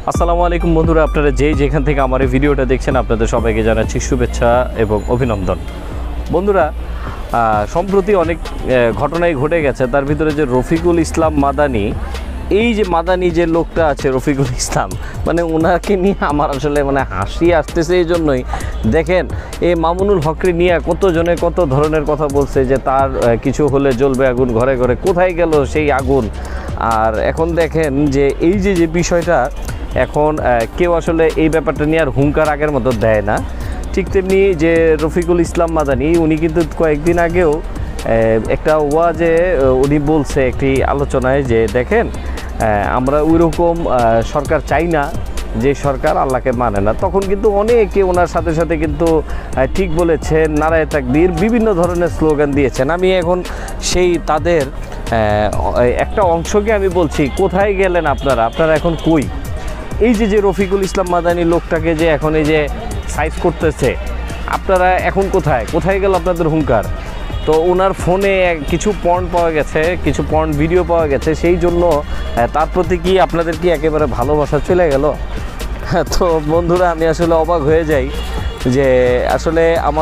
আসসালামু আলাইকুম বন্ধুরা, আপনারা যেখান থেকে আমার এই ভিডিওটা দেখছেন আপনাদের সবাইকে জানাচ্ছি শুভেচ্ছা এবং অভিনন্দন। বন্ধুরা, সম্প্রতি অনেক ঘটনাই ঘটে গেছে, তার ভিতরে যে রফিকুল ইসলাম মাদানি, এই যে মাদানি যে লোকটা আছে রফিকুল ইসলাম, মানে ওনাকে নিয়ে আমার আসলে হাসি আসতেছে। এই জন্যই দেখেন এই মামুনুল হকরে নিয়ে কতজনে কত ধরনের কথা বলছে যে তার কিছু হলে জ্বলবে আগুন, ঘরে ঘরে কোথায় গেল সেই আগুন। আর এখন দেখেন যে এই যে বিষয়টা, এখন কেউ আসলে এই ব্যাপারটা নিয়ে আর হুঙ্কার আগের মতো দেয় না। ঠিক তেমনি যে রফিকুল ইসলাম মাদানি, উনি কিন্তু কয়েকদিন আগেও একটা ওয়াজে উনি বলছে একটি আলোচনায় যে দেখেন আমরা ওইরকম সরকার চাই না যে সরকার আল্লাহকে মানে না। তখন কিন্তু অনেকে ওনার সাথে সাথে কিন্তু ঠিক বলেছেন, নারায়ে তাকবীর, বিভিন্ন ধরনের স্লোগান দিয়েছেন। আমি এখন সেই তাদের একটা অংশকে আমি বলছি, কোথায় গেলেন আপনারা এখন কই? এই যে রফিকুল ইসলাম মাদানি লোকটাকে যে এখন এই যে সাইজ করতেছে, আপনারা এখন কোথায় গেল আপনাদের হুঙ্কার? তো ওনার ফোনে কিছু পর্ন পাওয়া গেছে, কিছু পর্ন ভিডিও পাওয়া গেছে, সেই জন্য তার প্রতি কি আপনাদের কি একেবারে ভালোবাসা চলে গেল? তো বন্ধুরা, আমি আসলে অবাক হয়ে যাই যে আসলে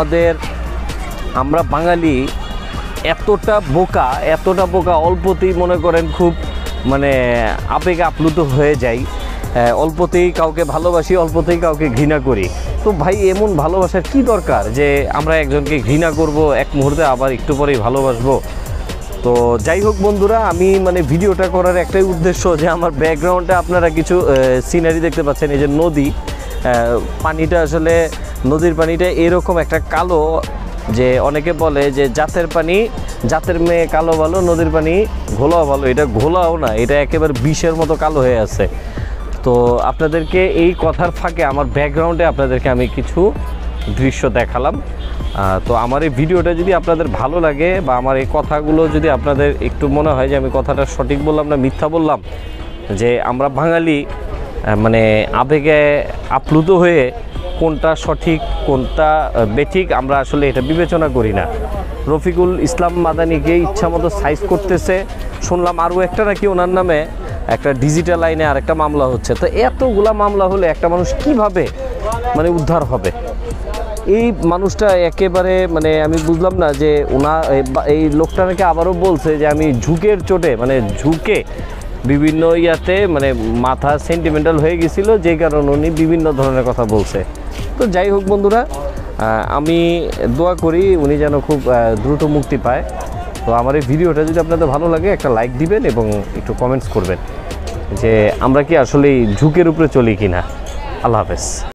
আমরা বাঙালি এতটা বোকা, অল্পতেই মনে করেন খুব আবেগে আপ্লুত হয়ে যাই, অল্পতেই কাউকে ভালোবাসি, অল্পতেই কাউকে ঘৃণা করি। তো ভাই, এমন ভালোবাসার কি দরকার যে আমরা একজনকে ঘৃণা করব এক মুহূর্তে, আবার একটু পরেই ভালোবাসবো? তো যাই হোক বন্ধুরা, আমি ভিডিওটা করার একটাই উদ্দেশ্য যে আমার ব্যাকগ্রাউন্ডে আপনারা কিছু সিনারি দেখতে পাচ্ছেন। এই যে নদী, পানিটা আসলে নদীর পানিটা এরকম একটা কালো, যে অনেকে বলে যে জাতের মেয়ে কালো ভালো, নদীর পানি ঘোলাও ভালো। এটা ঘোলাও না, এটা একেবারে বিষের মতো কালো হয়ে আছে। তো আপনাদেরকে এই কথার ফাঁকে আমার ব্যাকগ্রাউন্ডে আপনাদেরকে আমি কিছু দৃশ্য দেখালাম। তো আমার এই ভিডিওটা যদি আপনাদের ভালো লাগে, বা আমার এই কথাগুলো যদি আপনাদের একটু মনে হয় যে আমি কথাটা সঠিক বললাম না মিথ্যা বললাম, যে আমরা বাঙালি আবেগে আপ্লুত হয়ে কোনটা সঠিক কোনটা বেঠিক আমরা আসলে এটা বিবেচনা করি না। রফিকুল ইসলাম মাদানিকে ইচ্ছা মতো সাইজ করতেছে, শুনলাম আরও একটা নাকি ওনার নামে একটা ডিজিটাল আইনে আরেকটা মামলা হচ্ছে। তো এতগুলা মামলা হলে একটা মানুষ কিভাবে উদ্ধার হবে? এই মানুষটা একেবারে আমি বুঝলাম না যে এই লোকটা নাকি আবারও বলছে যে আমি ঝুঁকের চোটে ঝুঁকে বিভিন্ন ইয়াতে মাথা সেন্টিমেন্টাল হয়ে গেছিল, যে কারণে উনি বিভিন্ন ধরনের কথা বলছে। তো যাই হোক বন্ধুরা, আমি দোয়া করি উনি যেন খুব দ্রুত মুক্তি পায়। তো আমার এই ভিডিওটা যদি আপনাদের ভালো লাগে একটা লাইক দিবেন এবং একটু কমেন্টস করবেন যে আমরা কি আসলে ঝুঁকের উপরে চলি কিনা। আল্লাহ হাফেজ।